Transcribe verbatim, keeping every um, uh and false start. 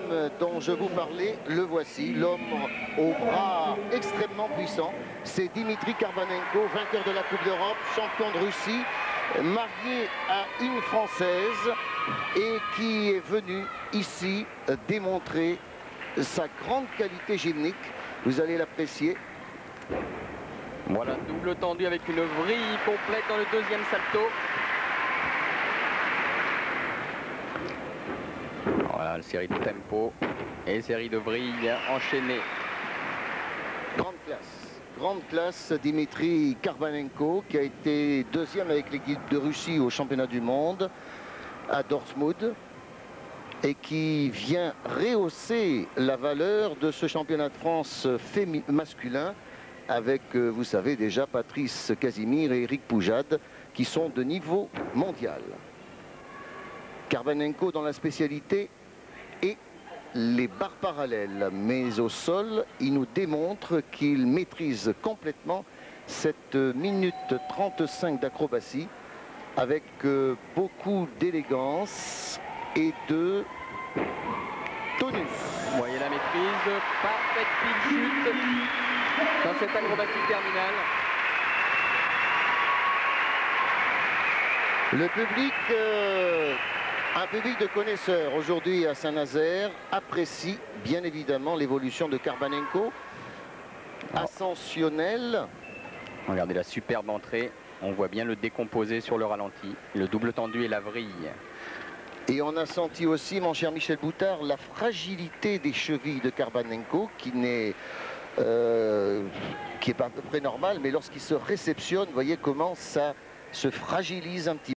l'homme dont je vous parlais, le voici, l'homme au bras extrêmement puissant. C'est Dimitri Karbanenko, vainqueur de la Coupe d'Europe, champion de Russie, marié à une Française et qui est venu ici démontrer sa grande qualité gymnique. Vous allez l'apprécier. Voilà, double tendu avec une vrille complète dans le deuxième salto. Voilà, une série de tempo et une série de vrilles enchaînées. Grande classe, grande classe, Dimitri Karbanenko, qui a été deuxième avec l'équipe de Russie au championnat du monde à Dortmund et qui vient rehausser la valeur de ce championnat de France masculin avec, vous savez déjà, Patrice Casimir et Eric Poujade qui sont de niveau mondial. Karbanenko dans la spécialité et les barres parallèles, mais au sol, il nous démontre qu'il maîtrise complètement cette minute trente-cinq d'acrobatie avec euh, beaucoup d'élégance et de tonus. Vous voyez la maîtrise, parfaite pile chute dans cette acrobatie terminale. Le public, euh, un public de connaisseurs aujourd'hui à Saint-Nazaire, apprécie bien évidemment l'évolution de Karbanenko. Ascensionnel. Regardez la superbe entrée, on voit bien le décomposé sur le ralenti, le double tendu et la vrille. Et on a senti aussi, mon cher Michel Boutard, la fragilité des chevilles de Karbanenko qui n'est euh, qui est pas à peu près normale, mais lorsqu'il se réceptionne, vous voyez comment ça se fragilise un petit peu.